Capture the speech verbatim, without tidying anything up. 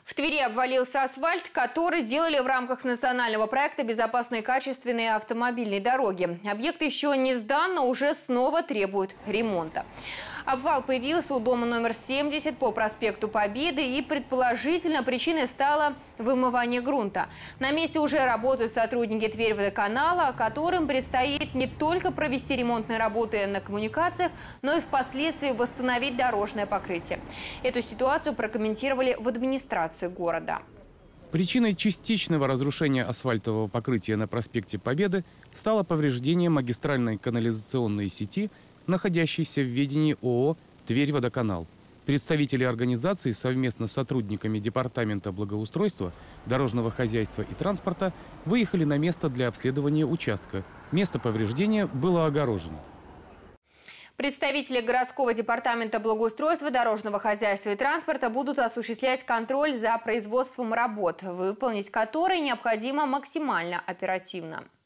В Твери обвалился асфальт, который делали в рамках национального проекта «Безопасные и качественные автомобильные дороги». Объект еще не сдан, но уже снова требует ремонта. Обвал появился у дома номер семьдесят по проспекту Победы, и предположительно причиной стало вымывание грунта. На месте уже работают сотрудники Тверьводоканала, которым предстоит не только провести ремонтные работы на коммуникациях, но и впоследствии восстановить дорожное покрытие. Эту ситуацию прокомментировали в администрации города. Причиной частичного разрушения асфальтового покрытия на проспекте Победы стало повреждение магистральной канализационной сети, находящейся в ведении ООО «Тверьводоканал». Представители организации совместно с сотрудниками Департамента благоустройства, дорожного хозяйства и транспорта выехали на место для обследования участка. Место повреждения было огорожено. Представители городского департамента благоустройства, дорожного хозяйства и транспорта будут осуществлять контроль за производством работ, выполнить которые необходимо максимально оперативно.